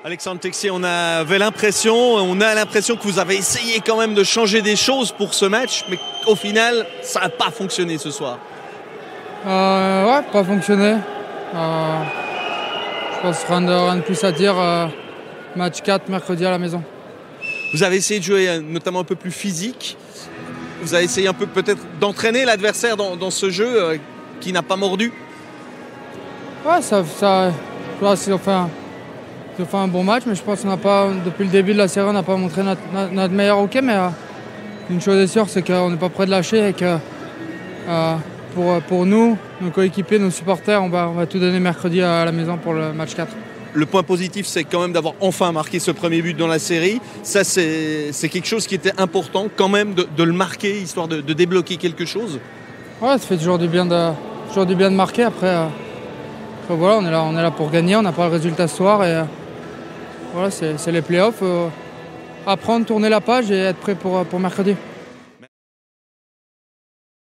Alexandre Texier, on a l'impression que vous avez essayé quand même de changer des choses pour ce match, mais au final, ça n'a pas fonctionné ce soir. Ouais, pas fonctionné. Je pense rien de plus à dire. Match 4, mercredi à la maison. Vous avez essayé de jouer notamment un peu plus physique. Vous avez essayé un peu peut-être d'entraîner l'adversaire dans ce jeu qui n'a pas mordu. Ouais, ils ont fait un bon match, mais je pense qu'on n'a pas, depuis le début de la série, on n'a pas montré notre meilleur hockey. Mais une chose est sûre, c'est qu'on n'est pas prêt de lâcher et que pour nous, nos coéquipiers, nos supporters, on va tout donner mercredi à la maison pour le match 4. Le point positif, c'est quand même d'avoir enfin marqué ce premier but dans la série. Ça, c'est quelque chose qui était important quand même de le marquer, histoire de débloquer quelque chose. Ouais, ça fait toujours du bien de marquer. Après, voilà, on est là pour gagner. On n'a pas le résultat ce soir. Et voilà, c'est les playoffs. Apprendre, tourner la page et être prêt pour mercredi.